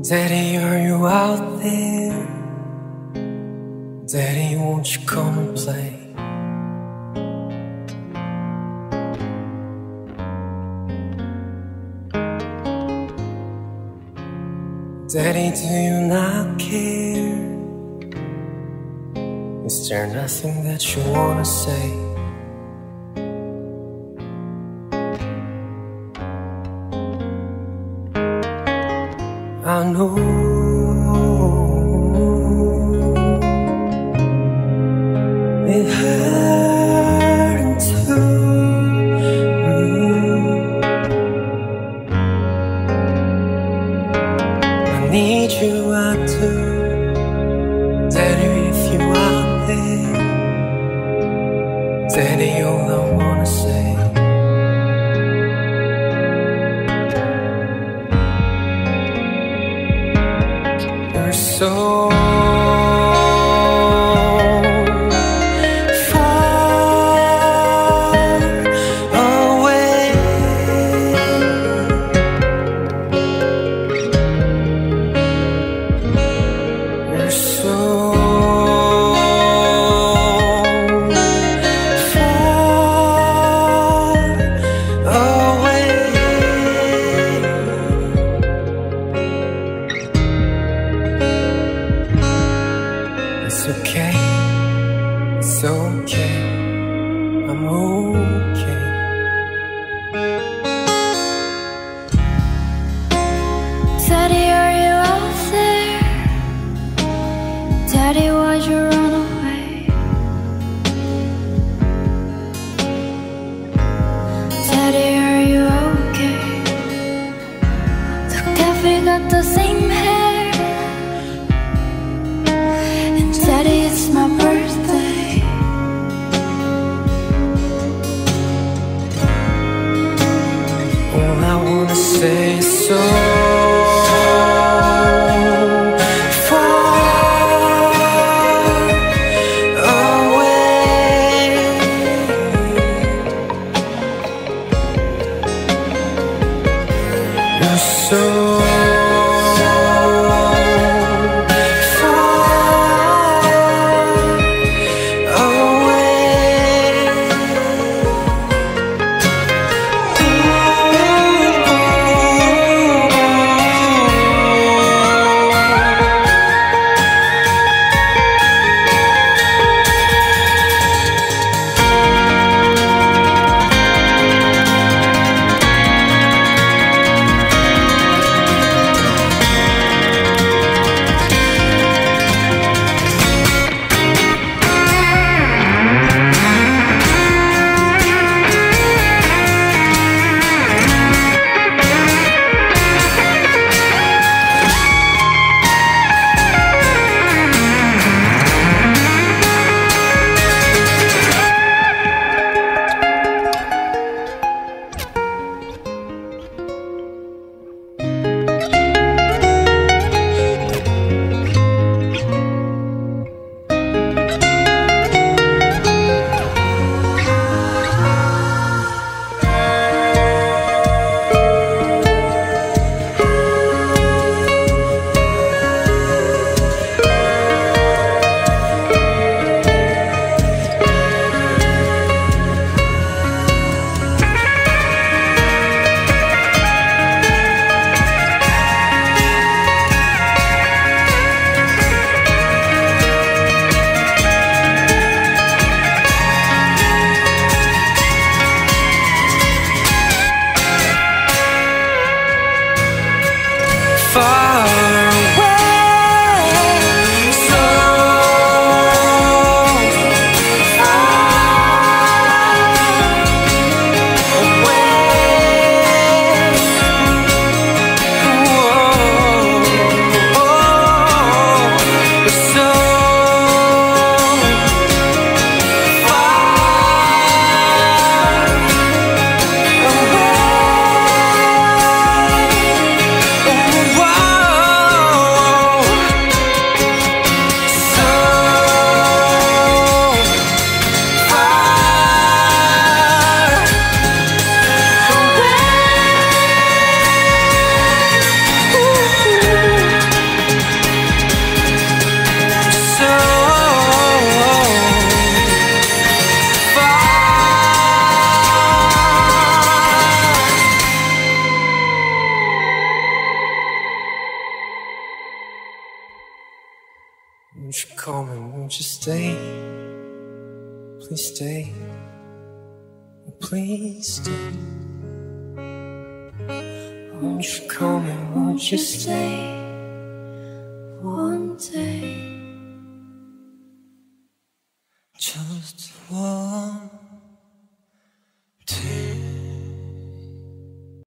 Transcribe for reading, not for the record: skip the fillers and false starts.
Daddy, are you out there? Daddy, won't you come and play? Daddy, do you not care? Is there nothing that you wanna say? I know it hurt too. I need you, I do. Daddy, if you out there, Daddy, all I wanna say. You're so far away. You're so far away. It's okay, it's okay, I'm okay. Daddy, are you out there? Daddy, why'd you run away? Daddy, are you okay? Look, we got the same hair. And Daddy, it's my birthday. All I wanna say is so far away. You're so far away, so far away. Whoa, so far away. Won't you come and won't you stay? Please stay. Please stay. Won't you come and won't you stay? One day. Just one